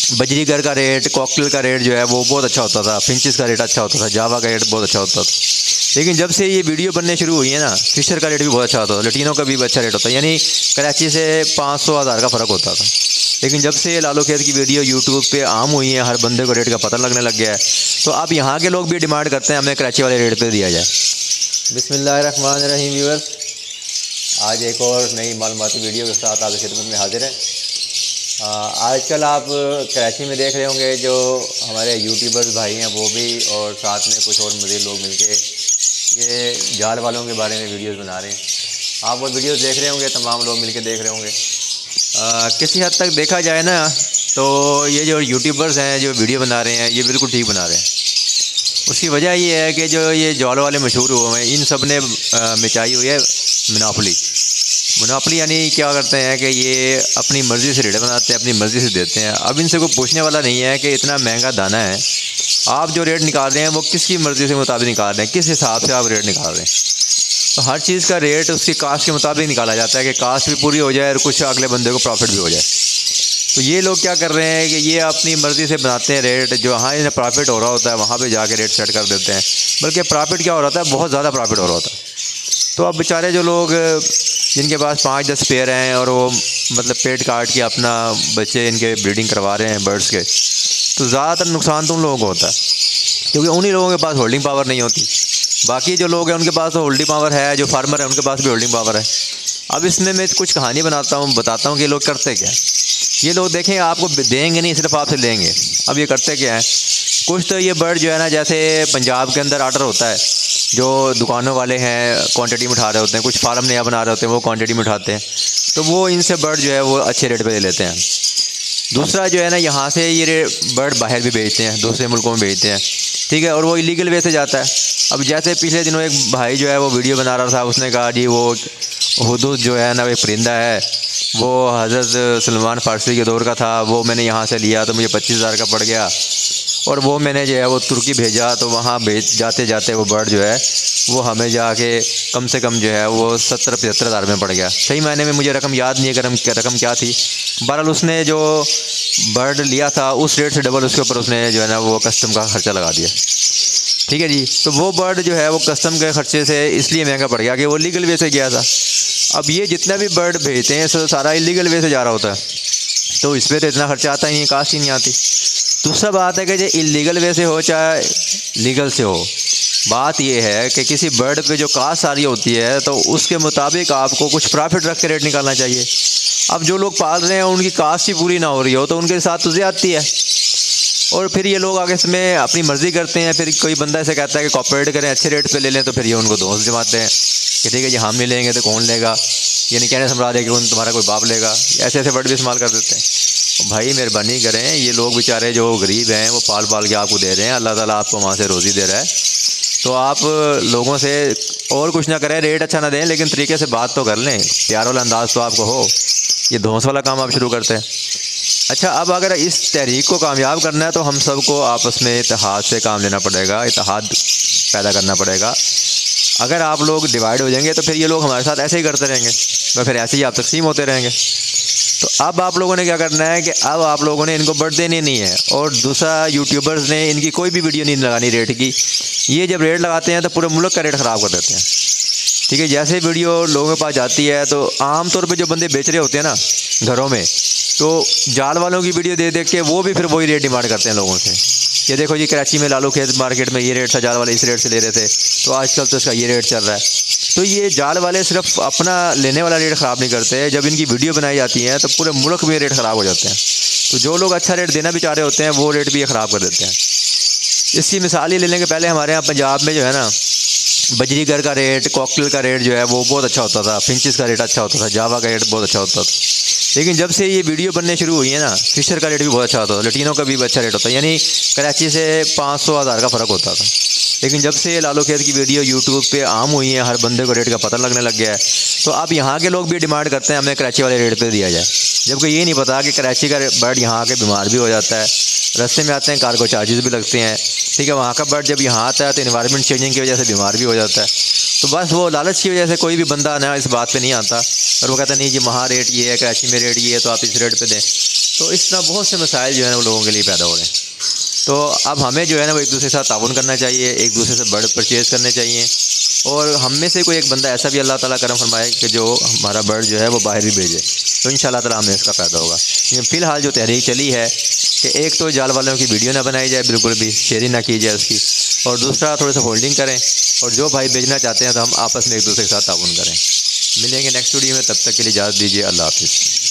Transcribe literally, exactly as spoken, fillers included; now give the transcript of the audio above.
बजरीगर का rate, cocktail का rate जो है वो बहुत अच्छा होता था, फिंचिस का रेट अच्छा होता था, जावा का रेट बहुत अच्छा होता था। लेकिन जब से ये वीडियो बनने शुरू हुई है ना, फिशर का रेट भी बहुत अच्छा होता था, लटीनों का भी अच्छा रेट होता है, यानी कराची से पाँच सौ हज़ार का फ़र्क होता था। लेकिन जब से लालू खेत की वीडियो यूट्यूब पे आम हुई है, हर बंदे को रेट का पता लगने लग गया है, तो अब यहाँ के लोग भी डिमांड करते हैं हमें कराची वाले रेट पे दिया जाए। बिस्मिल्लाहिर्रहमानिर्रहीम व्यूअर्स, आज एक और नई मालूमाती वीडियो के साथ आपकी खिदमत में हाजिर है। आजकल आप कराची में देख रहे होंगे जो हमारे यूट्यूबर्स भाई हैं वो भी, और साथ में कुछ और मज़ीद लोग मिलके ये जाल वालों के बारे में वीडियोस बना रहे हैं। आप वो वीडियोस देख रहे होंगे, तमाम लोग मिलके देख रहे होंगे। आ, किसी हद तक देखा जाए ना तो ये जो यूट्यूबर्स हैं जो वीडियो बना रहे हैं ये बिल्कुल ठीक बना रहे हैं। उसकी वजह ये है कि जो ये जाल वाले मशहूर हुए हैं, इन सब ने मिटाई हुई है मोनोपोली। मोनोपोली यानी क्या करते हैं कि ये अपनी मर्ज़ी से रेट बनाते हैं, अपनी मर्ज़ी से देते हैं। अब इनसे कोई पूछने वाला नहीं है कि इतना महंगा दाना है, आप जो रेट निकाल रहे हैं वो किसकी मर्ज़ी से मुताबिक निकाल रहे हैं, किस हिसाब से आप रेट निकाल रहे हैं। तो हर चीज़ का रेट उसकी कास्ट के मुताबिक निकाला जाता है कि कास्ट भी पूरी हो जाए और कुछ अगले बंदे को प्रॉफिट भी हो जाए। तो ये लोग क्या कर रहे हैं कि ये अपनी मर्ज़ी से बनाते हैं रेट, जहाँ इन्हें प्रॉफिट हो रहा होता है वहाँ पे जाके रेट सेट कर देते हैं। बल्कि प्रॉफिट क्या हो रहा था, बहुत ज़्यादा प्रॉफिट हो रहा होता है। तो अब बेचारे जो लोग जिनके पास पाँच दस पेयर हैं और वो मतलब पेट काट के अपना बच्चे इनके ब्रीडिंग करवा रहे हैं बर्ड्स के, तो ज़्यादातर नुकसान तो उन लोगों को होता है, क्योंकि उन्हीं लोगों के पास होल्डिंग पावर नहीं होती। बाकी जो लोग हैं उनके पास तो होल्डिंग पावर है, जो फार्मर है उनके पास भी होल्डिंग पावर है। अब इसमें मैं कुछ कहानी बनाता हूँ, बताता हूँ कि ये लोग करते क्या हैं। ये लोग देखें, आपको देंगे नहीं, सिर्फ आपसे लेंगे। अब ये करते क्या है, कुछ तो ये बर्ड जो है ना, जैसे पंजाब के अंदर आर्डर होता है, जो दुकानों वाले हैं क्वांटिटी में उठा रहे होते हैं, कुछ फार्म नया बना रहे होते हैं वो क्वांटिटी में उठाते हैं, तो वो इनसे बर्ड जो है वो अच्छे रेट पे ले लेते हैं। दूसरा जो है ना, यहाँ से ये बर्ड बाहर भी भेजते हैं, दूसरे मुल्कों में भेजते हैं, ठीक है, और वो इलीगल वे से जाता है। अब जैसे पिछले दिनों एक भाई जो है वो वीडियो बना रहा था, उसने कहा जी वो हुदूद जो है ना वो परिंदा है, वो हज़रत सलमान फ़ारसी के दौर का था, वो मैंने यहाँ से लिया तो मुझे पच्चीस हज़ार का पड़ गया, और वो मैंने जो है वो तुर्की भेजा, तो वहाँ भेज जाते जाते वो बर्ड जो है वो हमें जाके कम से कम जो है वो सत्तर पचहत्तर हज़ार में पड़ गया। सही मायने में मुझे रकम याद नहीं है, रकम क्या रकम क्या थी। बहरहाल उसने जो बर्ड लिया था उस रेट से डबल उसके ऊपर उसने जो है ना वो कस्टम का खर्चा लगा दिया। ठीक है जी, तो वो बर्ड जो है वो कस्टम के खर्चे से इसलिए महंगा पड़ गया कि वो लीगल वे से गया था। अब ये जितना भी बर्ड भेजते हैं सो सारा इलीगल वे से जा रहा होता है, तो इस पर तो इतना खर्चा आता ही नहीं, कास्ट ही नहीं आती। दूसरा बात है कि जो इलीगल वे से हो चाहे लीगल से हो, बात यह है कि किसी बर्ड पे जो कास्ट आ रही होती है तो उसके मुताबिक आपको कुछ प्रॉफिट रख के रेट निकालना चाहिए। अब जो लोग पाल रहे हैं उनकी कास्ट ही पूरी ना हो रही हो तो उनके साथ तो ज़्यादती है, और फिर ये लोग आगे इसमें अपनी मर्ज़ी करते हैं। फिर कोई बंदा ऐसे कहता है कि कॉपरेट करें, अच्छे रेट पे ले लें, तो फिर ये उनको दोस्त जमाते हैं कि ठीक है जी हम नहीं लेंगे तो कौन लेगा, यानी कहने समझा दे कि उन तुम्हारा कोई बाप लेगा, ऐसे ऐसे वर्ड भी इस्तेमाल कर देते हैं। भाई मेहरबानी करें, ये लोग बेचारे जो गरीब हैं वो पाल पाल के आपको दे रहे हैं, अल्लाह ताला आपको वहाँ से रोज़ी दे रहा है, तो आप लोगों से और कुछ ना करें, रेट अच्छा ना दें, लेकिन तरीके से बात तो कर लें, प्यार वाला अंदाज़ तो आपको हो। ये धौंस वाला काम आप शुरू करते हैं। अच्छा, अब अगर इस तहरीक को कामयाब करना है तो हम सबको आपस में इत्तेहाद से काम लेना पड़ेगा, इत्तेहाद पैदा करना पड़ेगा। अगर आप लोग डिवाइड हो जाएंगे तो फिर ये लोग हमारे साथ ऐसे ही करते रहेंगे, तो फिर ऐसे ही आप तकसीम होते रहेंगे। तो अब आप लोगों ने क्या करना है कि अब आप लोगों ने इनको बढ़ देनी नहीं है, और दूसरा यूट्यूबर्स ने इनकी कोई भी वीडियो नहीं लगानी रेट की। ये जब रेट लगाते हैं तो पूरे मुल्क का रेट ख़राब कर देते हैं। ठीक है, जैसे वीडियो लोगों के पास जाती है तो आम तौर पे जो बंदे बेच रहे होते हैं ना घरों में, तो जाल वालों की वीडियो दे देख के वो भी फिर वही रेट डिमांड करते हैं लोगों से। ये देखो जी कराची में लालू खेत मार्केट में ये रेट था, जाल वाले इस रेट से ले रहे थे, तो आजकल तो इसका ये रेट चल रहा है। तो ये जाल वाले सिर्फ अपना लेने वाला रेट ख़राब नहीं करते, जब इनकी वीडियो बनाई जाती है तो पूरे मुल्क में रेट ख़राब हो जाते हैं। तो जो लोग अच्छा रेट देना भी चाह रहे होते हैं वो रेट भी ये ख़राब कर देते हैं। इसकी मिसाल ही ले लेंगे, पहले हमारे यहाँ पंजाब में जो है ना बजरीगर का रेट, कॉकटेल का रेट जो है वो बहुत अच्छा होता था, फिंचिस का रेट अच्छा होता था, जावा का रेट बहुत अच्छा होता था। लेकिन जब से ये वीडियो बनने शुरू हुई है ना, फिशर का रेट भी बहुत अच्छा होता था, लटीनों का भी अच्छा रेट होता है, यानी कराची से पाँच सौ हज़ार का फ़र्क होता था। लेकिन जब से लालू खेत की वीडियो यूट्यूब पे आम हुई है, हर बंदे को रेट का पता लगने लग गया है, तो अब यहाँ के लोग भी डिमांड करते हैं हमें कराची वाले रेट पे दिया जाए। जबकि ये नहीं पता कि कराची का बर्ड यहाँ आके बीमार भी हो जाता है, रास्ते में आते हैं कार्गो चार्जेस भी लगते हैं। ठीक है, वहाँ का बर्ड जब यहाँ आता है तो इन्वायरमेंट चेंजिंग की वजह से बीमार भी हो जाता है। तो बस वो लालच की वजह से कोई भी बंदा ना इस बात पे नहीं आता और वो कहता नहीं जी वहाँ रेट ये है, कराची में रेट ये है, तो आप इस रेट पे दें। तो इस तरह बहुत से मसाइल जो है ना वो लोगों के लिए पैदा हो रहे हैं। तो अब हमें जो है ना वो एक दूसरे के साथ ताउन करना चाहिए, एक दूसरे से बर्ड परचेज़ करने चाहिए, और हम में से कोई एक बंदा ऐसा भी अल्लाह ताला करम फरमाए कि जो हमारा बर्ड जो है वो बाहर भी भेजे, तो इंशाअल्लाह ताला हमें इसका फ़ायदा होगा। लेकिन फ़िलहाल जो तहरीक चली है कि एक तो जाल वालों की वीडियो ना बनाई जाए, बिल्कुल भी शेयरिंग ना की जाए उसकी, और दूसरा थोड़ा सा होल्डिंग करें, और जो भाई भेजना चाहते हैं तो हम आपस में एक दूसरे के साथ ताउन करें। मिलेंगे नेक्स्ट वीडियो में, तब तक के लिए इजाज़त दीजिए। अल्लाह हाफ़िज़।